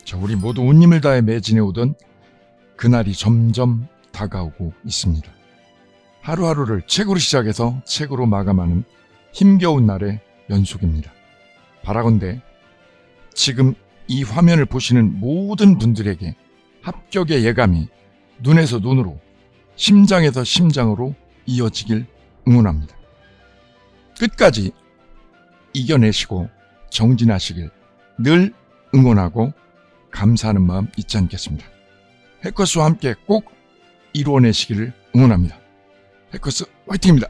자, 우리 모두 온 힘을 다해 매진해 오던 그날이 점점 다가오고 있습니다. 하루하루를 책으로 시작해서 책으로 마감하는 힘겨운 날의 연속입니다. 바라건대 지금 이 화면을 보시는 모든 분들에게 합격의 예감이 눈에서 눈으로, 심장에서 심장으로 이어지길 응원합니다. 끝까지 이겨내시고 정진하시길 늘 응원하고 감사하는 마음 잊지 않겠습니다. 해커스와 함께 꼭 이루어내시기를 응원합니다. 해커스 화이팅입니다.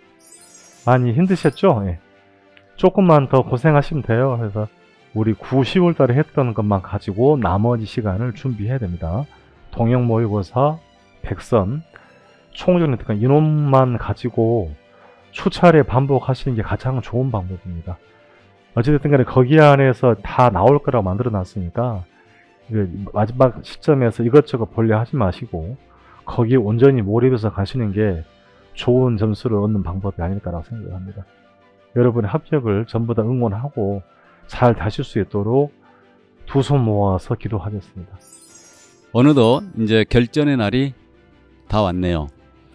많이 힘드셨죠? 예. 조금만 더 고생하시면 돼요. 그래서 우리 9, 10월 달에 했던 것만 가지고 나머지 시간을 준비해야 됩니다. 통영 모의고사, 백선, 총정리특강 인원만 가지고 수차례 반복하시는 게 가장 좋은 방법입니다. 어찌됐든 간에 거기 안에서 다 나올 거라고 만들어 놨으니까 마지막 시점에서 이것저것 볼려 하지 마시고 거기에 온전히 몰입해서 가시는 게 좋은 점수를 얻는 방법이 아닐까라고 생각을 합니다. 여러분의 합격을 전부 다 응원하고 잘 다실 수 있도록 두 손 모아서 기도하겠습니다. 어느덧 이제 결전의 날이 다 왔네요.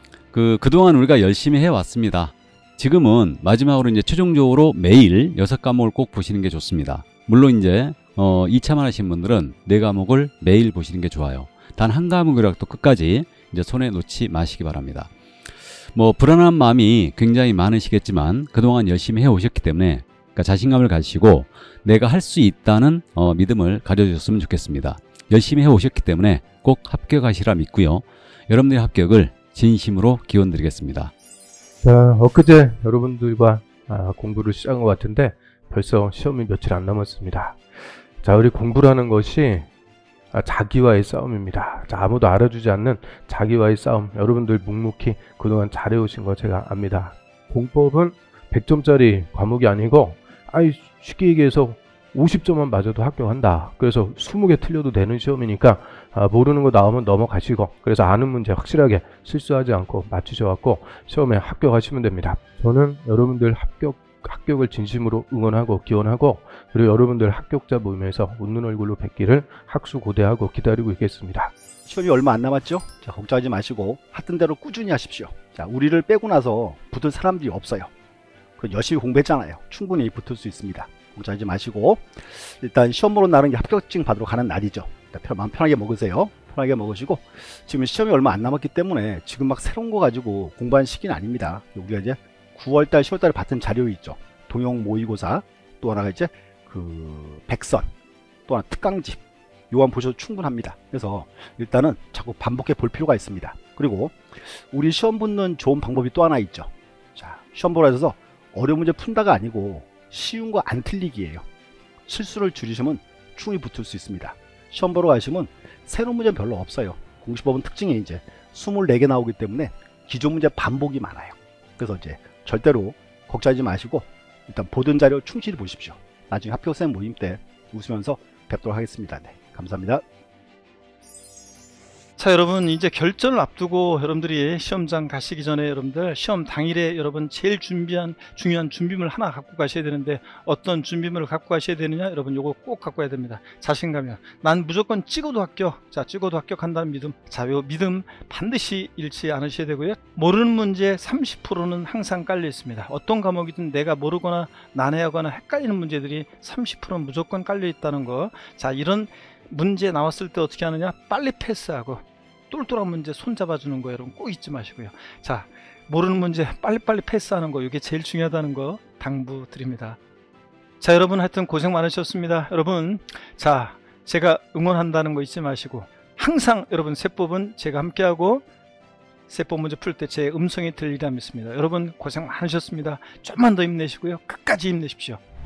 그동안 우리가 열심히 해왔습니다. 지금은 마지막으로 이제 최종적으로 매일 6과목을 꼭 보시는 게 좋습니다. 물론 이제 2차만 하신 분들은 4과목을 매일 보시는 게 좋아요. 단 한 과목이라도 끝까지 이제 손에 놓지 마시기 바랍니다. 뭐 불안한 마음이 굉장히 많으시겠지만 그동안 열심히 해오셨기 때문에 그러니까 자신감을 가지시고 내가 할 수 있다는 믿음을 가져주셨으면 좋겠습니다. 열심히 해오셨기 때문에 꼭 합격하시라 믿고요. 여러분들의 합격을 진심으로 기원드리겠습니다. 자, 엊그제 여러분들과 공부를 시작한 것 같은데 벌써 시험이 며칠 안 남았습니다. 자, 우리 공부라는 것이 자기와의 싸움입니다. 자, 아무도 알아주지 않는 자기와의 싸움, 여러분들 묵묵히 그동안 잘해오신 거 제가 압니다. 공법은 100점짜리 과목이 아니고 쉽게 얘기해서 50점만 맞아도 합격한다. 그래서 20개 틀려도 되는 시험이니까 모르는 거 나오면 넘어가시고, 그래서 아는 문제 확실하게 실수하지 않고 맞추셔갖고 시험에 합격하시면 됩니다. 저는 여러분들 합격을 진심으로 응원하고 기원하고, 그리고 여러분들 합격자 모임에서 웃는 얼굴로 뵙기를 학수고대하고 기다리고 있겠습니다. 시험이 얼마 안 남았죠? 자, 걱정하지 마시고 하던 대로 꾸준히 하십시오. 자, 우리를 빼고 나서 붙을 사람들이 없어요. 열심히 공부했잖아요. 충분히 붙을 수 있습니다. 걱정하지 마시고 일단 시험 보는 날은 합격증 받으러 가는 날이죠. 마음 편하게 먹으세요. 편하게 먹으시고, 지금 시험이 얼마 안 남았기 때문에 지금 막 새로운 거 가지고 공부하는 시기는 아닙니다. 우리가 이제 9월달 10월달에 받은 자료 있죠. 동영 모의고사, 또 하나가 이제 백선, 또 하나 특강집, 요한 보셔도 충분합니다. 그래서 일단은 자꾸 반복해 볼 필요가 있습니다. 그리고 우리 시험 붙는 좋은 방법이 또 하나 있죠. 자, 시험 보러 가셔서 어려운 문제 푼다가 아니고 쉬운 거 안 틀리기예요. 실수를 줄이시면 충분히 붙을 수 있습니다. 시험 보러 가시면 새로운 문제는 별로 없어요. 공시법은 특징이 이제 24개 나오기 때문에 기존 문제 반복이 많아요. 그래서 이제 절대로 걱정하지 마시고 일단 보던 자료 충실히 보십시오. 나중에 합격생 모임 때 웃으면서 뵙도록 하겠습니다. 네, 감사합니다. 자, 여러분 이제 결전을 앞두고 여러분들이 시험장 가시기 전에 여러분들 시험 당일에 여러분 제일 중요한 준비물 하나 갖고 가셔야 되는데, 어떤 준비물을 갖고 가셔야 되느냐, 여러분 요거 꼭 갖고 가야 됩니다. 자신감이요. 난 무조건 찍어도 합격. 자, 찍어도 합격한다는 믿음. 자, 요 믿음 반드시 잃지 않으셔야 되고요. 모르는 문제 30%는 항상 깔려 있습니다. 어떤 과목이든 내가 모르거나 난해하거나 헷갈리는 문제들이 30%는 무조건 깔려 있다는 거. 자, 이런 문제 나왔을 때 어떻게 하느냐, 빨리 패스하고 똘똘한 문제 손잡아주는 거 여러분 꼭 잊지 마시고요. 자, 모르는 문제 빨리빨리 패스하는 거, 이게 제일 중요하다는 거 당부드립니다. 자, 여러분 하여튼 고생 많으셨습니다. 여러분, 자, 제가 응원한다는 거 잊지 마시고 항상 여러분 세법은 제가 함께하고 세법 문제 풀 때 제 음성이 들리리라 믿습니다. 여러분 고생 많으셨습니다. 좀만 더 힘내시고요. 끝까지 힘내십시오.